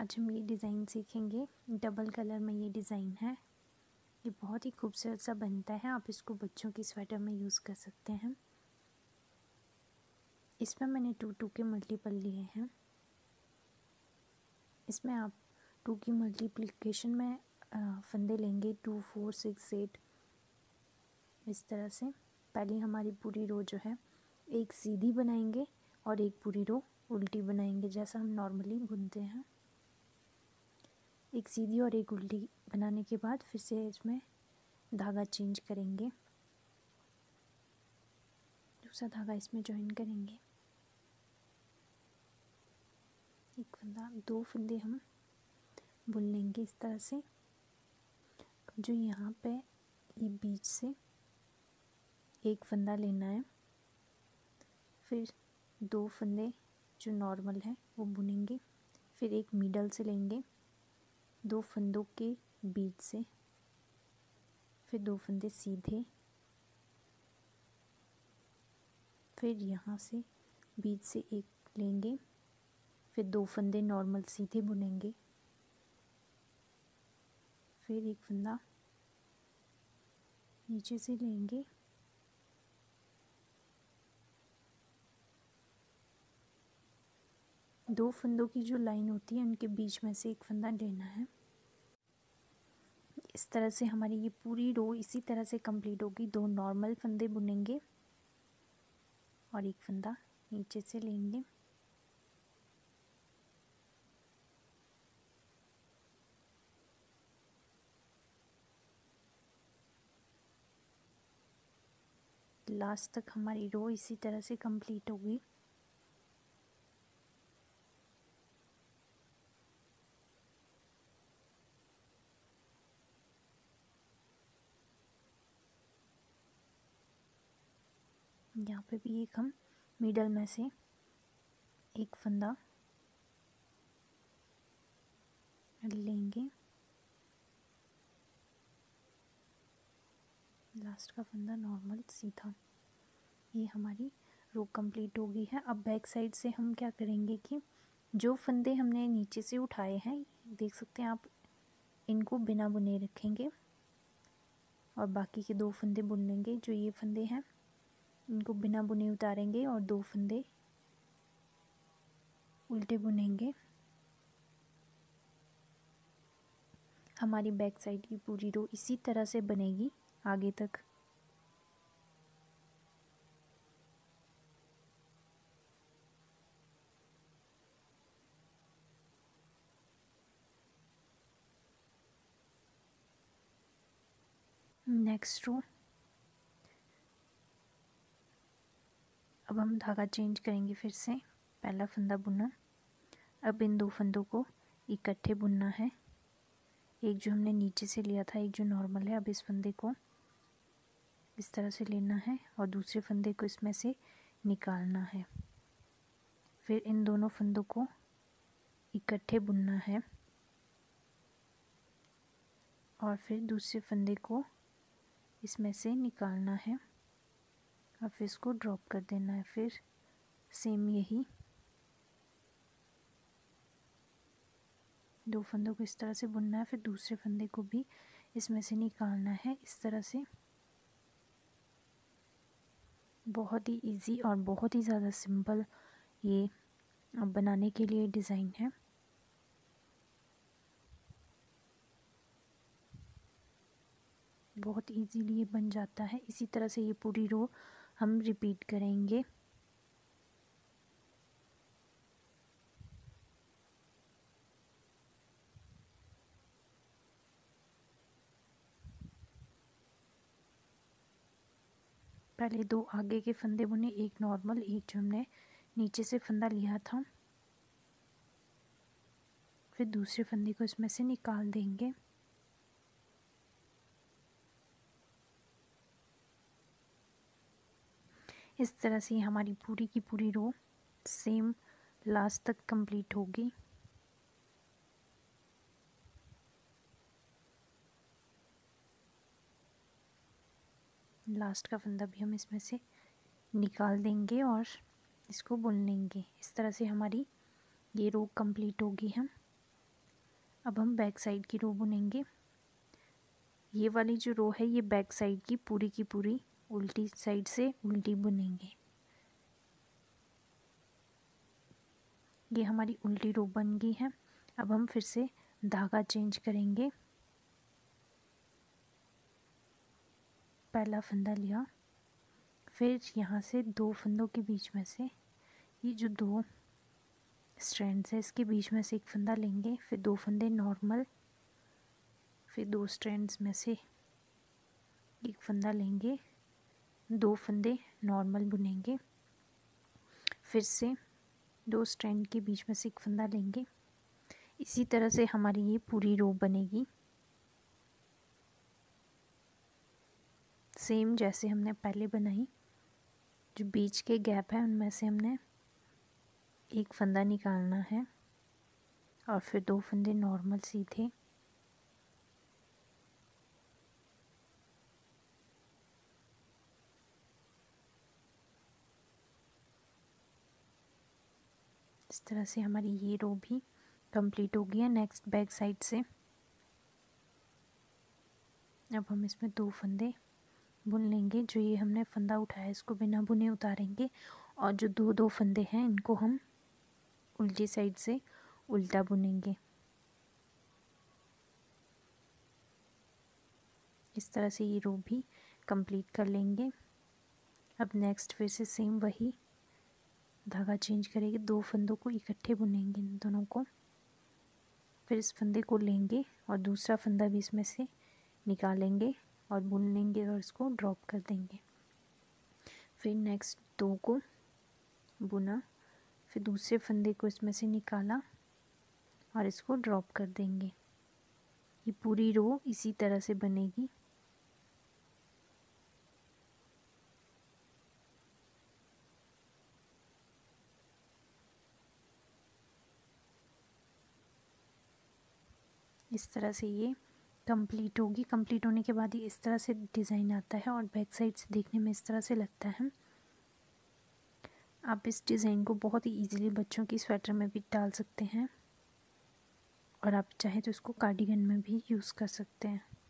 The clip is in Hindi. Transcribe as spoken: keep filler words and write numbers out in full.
आज हम ये डिज़ाइन सीखेंगे। डबल कलर में ये डिज़ाइन है। ये बहुत ही खूबसूरत सा बनता है। आप इसको बच्चों की स्वेटर में यूज़ कर सकते हैं। इसमें मैंने टू टू के मल्टीपल लिए हैं। इसमें आप टू की मल्टीप्लिकेशन में फंदे लेंगे, टू फोर सिक्स एट, इस तरह से। पहले हमारी पूरी रो जो है एक सीधी बनाएंगे और एक पूरी रो उल्टी बनाएंगे, जैसा हम नॉर्मली बुनते हैं। एक सीधी और एक उल्टी बनाने के बाद फिर से इसमें धागा चेंज करेंगे, दूसरा धागा इसमें ज्वाइन करेंगे। एक फंदा, दो फंदे हम बुन लेंगे इस तरह से। अब जो यहाँ पे ये बीच से एक फंदा लेना है, फिर दो फंदे जो नॉर्मल है वो बुनेंगे, फिर एक मिडल से लेंगे, दो फंदों के बीच से, फिर दो फंदे सीधे, फिर यहाँ से बीच से एक लेंगे, फिर दो फंदे नॉर्मल सीधे बुनेंगे, फिर एक फंदा नीचे से लेंगे, दो फंदों की जो लाइन होती है उनके बीच में से एक फंदा लेना है। इस तरह से हमारी ये पूरी रो इसी तरह से कंप्लीट होगी। दो नॉर्मल फंदे बुनेंगे और एक फंदा नीचे से लेंगे, लास्ट तक हमारी रो इसी तरह से कंप्लीट होगी। यहाँ पे भी एक हम मिडल में से एक फंदा लेंगे, लास्ट का फंदा नॉर्मल सीधा। ये हमारी रो कंप्लीट हो गई है। अब बैक साइड से हम क्या करेंगे कि जो फंदे हमने नीचे से उठाए हैं, देख सकते हैं आप, इनको बिना बुने रखेंगे और बाकी के दो फंदे बुन लेंगे। जो ये फंदे हैं इनको बिना बुने उतारेंगे और दो फंदे उल्टे बुनेंगे। हमारी बैक साइड की पूरी रो इसी तरह से बनेगी आगे तक। नेक्स्ट रो, अब हम धागा चेंज करेंगे। फिर से पहला फंदा बुना, अब इन दो फंदों को इकट्ठे बुनना है। एक जो हमने नीचे से लिया था, एक जो नॉर्मल है। अब इस फंदे को इस तरह से लेना है और दूसरे फंदे को इसमें से निकालना है। फिर इन दोनों फंदों को इकट्ठे बुनना है और फिर दूसरे फंदे को इसमें से निकालना है और फिर इसको ड्रॉप कर देना है। फिर सेम यही दो फंदों को इस तरह से बुनना है, फिर दूसरे फंदे को भी इसमें से निकालना है। इस तरह से बहुत ही इजी और बहुत ही ज़्यादा सिंपल ये बनाने के लिए डिज़ाइन है। बहुत इजीली ये बन जाता है। इसी तरह से ये पूरी रो हम रिपीट करेंगे। पहले दो आगे के फंदे बुने, एक नॉर्मल, एक जो हमने नीचे से फंदा लिया था। फिर दूसरे फंदे को इसमें से निकाल देंगे। इस तरह से हमारी पूरी की पूरी रो सेम लास्ट तक कंप्लीट होगी। लास्ट का फंदा भी हम इसमें से निकाल देंगे और इसको बुन लेंगे। इस तरह से हमारी ये रो कंप्लीट होगी। हम अब हम बैक साइड की रो बुनेंगे। ये वाली जो रो है ये बैक साइड की पूरी की पूरी उल्टी साइड से उल्टी बुनेंगे। ये हमारी उल्टी रो बन गई है। अब हम फिर से धागा चेंज करेंगे। पहला फंदा लिया, फिर यहाँ से दो फंदों के बीच में से ये जो दो स्ट्रैंड्स है इसके बीच में से एक फंदा लेंगे, फिर दो फंदे नॉर्मल, फिर दो स्ट्रैंड्स में से एक फंदा लेंगे, दो फंदे नॉर्मल बुनेंगे, फिर से दो स्ट्रैंड के बीच में से एक फंदा लेंगे। इसी तरह से हमारी ये पूरी रो बनेगी, सेम जैसे हमने पहले बनाई। जो बीच के गैप है उनमें से हमने एक फंदा निकालना है और फिर दो फंदे नॉर्मल सीधे, इस तरह से हमारी ये रो भी कंप्लीट हो गई है। नेक्स्ट बैक साइड से अब हम इसमें दो फंदे बुन लेंगे। जो ये हमने फंदा उठाया इसको बिना बुने उतारेंगे और जो दो दो फंदे हैं इनको हम उल्टी साइड से उल्टा बुनेंगे। इस तरह से ये रो भी कंप्लीट कर लेंगे। अब नेक्स्ट फिर से सेम वही धागा चेंज करेंगे, दो फंदों को इकट्ठे बुनेंगे इन दोनों को, फिर इस फंदे को लेंगे और दूसरा फंदा भी इसमें से निकालेंगे और बुन लेंगे और इसको ड्रॉप कर देंगे। फिर नेक्स्ट दो को बुना, फिर दूसरे फंदे को इसमें से निकाला और इसको ड्रॉप कर देंगे। ये पूरी रो इसी तरह से बनेगी। इस तरह से ये कंप्लीट होगी। कंप्लीट होने के बाद ही इस तरह से डिज़ाइन आता है और बैक साइड से देखने में इस तरह से लगता है। आप इस डिज़ाइन को बहुत ही इजीली बच्चों की स्वेटर में भी डाल सकते हैं और आप चाहे तो इसको कार्डिगन में भी यूज़ कर सकते हैं।